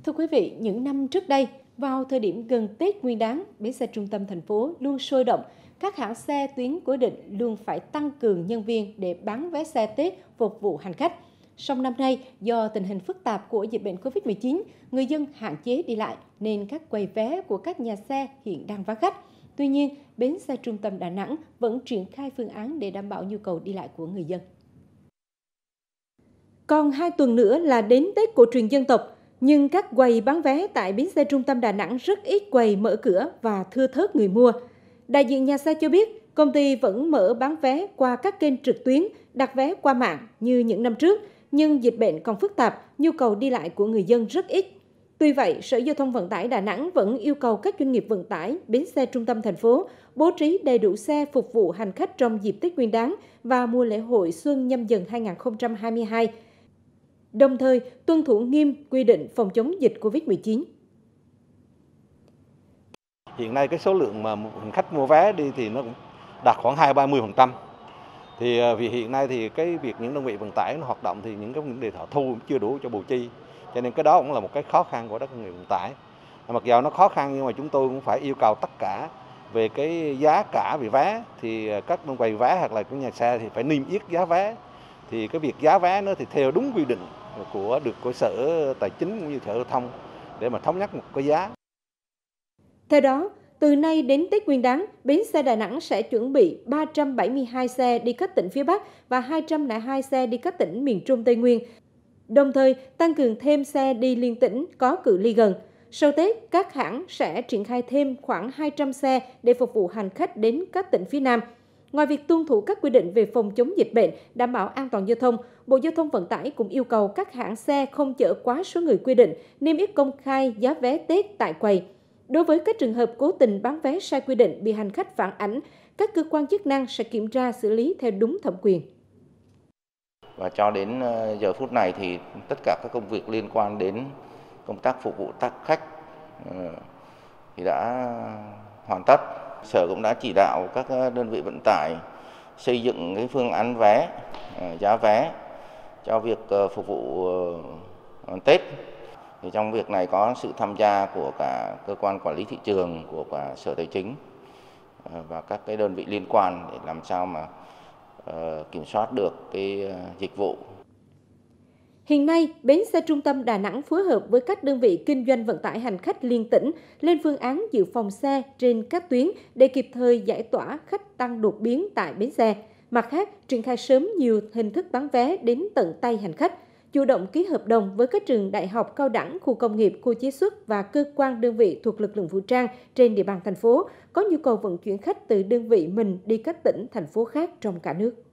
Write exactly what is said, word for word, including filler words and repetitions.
Thưa quý vị, những năm trước đây, vào thời điểm gần Tết Nguyên đán, bến xe trung tâm thành phố luôn sôi động. Các hãng xe tuyến cố định luôn phải tăng cường nhân viên để bán vé xe Tết phục vụ hành khách. Song năm nay, do tình hình phức tạp của dịch bệnh Covid mười chín, người dân hạn chế đi lại nên các quầy vé của các nhà xe hiện đang vắng khách. Tuy nhiên, bến xe trung tâm Đà Nẵng vẫn triển khai phương án để đảm bảo nhu cầu đi lại của người dân. Còn hai tuần nữa là đến Tết cổ truyền dân tộc, nhưng các quầy bán vé tại bến xe trung tâm Đà Nẵng rất ít quầy mở cửa và thưa thớt người mua. Đại diện nhà xe cho biết, công ty vẫn mở bán vé qua các kênh trực tuyến, đặt vé qua mạng như những năm trước, nhưng dịch bệnh còn phức tạp, nhu cầu đi lại của người dân rất ít. Tuy vậy, Sở Giao thông Vận tải Đà Nẵng vẫn yêu cầu các doanh nghiệp vận tải, bến xe trung tâm thành phố bố trí đầy đủ xe phục vụ hành khách trong dịp Tết Nguyên đán và mùa lễ hội Xuân Nhâm Dần hai nghìn không trăm hai mươi hai. Đồng thời tuân thủ nghiêm quy định phòng chống dịch Covid mười chín. Hiện nay cái số lượng mà hành khách mua vé đi thì nó cũng đạt khoảng hai ba mươi phần trăm. Thì vì hiện nay thì cái việc những đơn vị vận tải nó hoạt động thì những cái vấn đề họ thu cũng chưa đủ cho bù chi. Cho nên cái đó cũng là một cái khó khăn của các doanh nghiệp vận tải. Mặc dù nó khó khăn nhưng mà chúng tôi cũng phải yêu cầu tất cả về cái giá cả về vé thì các đơn vị vé hoặc là các nhà xe thì phải niêm yết giá vé. Thì cái việc giá vé nó thì theo đúng quy định của được của Sở Tài chính cũng như Sở Giao thông để mà thống nhất một cái giá. Theo đó, từ nay đến Tết Nguyên đán, bến xe Đà Nẵng sẽ chuẩn bị ba trăm bảy mươi hai xe đi các tỉnh phía Bắc và hai trăm lẻ hai xe đi các tỉnh miền Trung Tây Nguyên. Đồng thời, tăng cường thêm xe đi liên tỉnh có cự ly gần. Sau Tết, các hãng sẽ triển khai thêm khoảng hai trăm xe để phục vụ hành khách đến các tỉnh phía Nam. Ngoài việc tuân thủ các quy định về phòng chống dịch bệnh, đảm bảo an toàn giao thông, Bộ Giao thông Vận tải cũng yêu cầu các hãng xe không chở quá số người quy định, niêm yết công khai giá vé Tết tại quầy. Đối với các trường hợp cố tình bán vé sai quy định bị hành khách phản ánh, các cơ quan chức năng sẽ kiểm tra xử lý theo đúng thẩm quyền. Và cho đến giờ phút này thì tất cả các công việc liên quan đến công tác phục vụ tác khách thì đã hoàn tất. Sở cũng đã chỉ đạo các đơn vị vận tải xây dựng cái phương án vé, giá vé cho việc phục vụ Tết. Thì trong việc này có sự tham gia của cả cơ quan quản lý thị trường, của cả Sở Tài chính và các cái đơn vị liên quan để làm sao mà uh, kiểm soát được cái uh, dịch vụ. Hiện nay, bến xe trung tâm Đà Nẵng phối hợp với các đơn vị kinh doanh vận tải hành khách liên tỉnh lên phương án dự phòng xe trên các tuyến để kịp thời giải tỏa khách tăng đột biến tại bến xe. Mặt khác, triển khai sớm nhiều hình thức bán vé đến tận tay hành khách, chủ động ký hợp đồng với các trường đại học cao đẳng, khu công nghiệp, khu chế xuất và cơ quan đơn vị thuộc lực lượng vũ trang trên địa bàn thành phố có nhu cầu vận chuyển khách từ đơn vị mình đi các tỉnh, thành phố khác trong cả nước.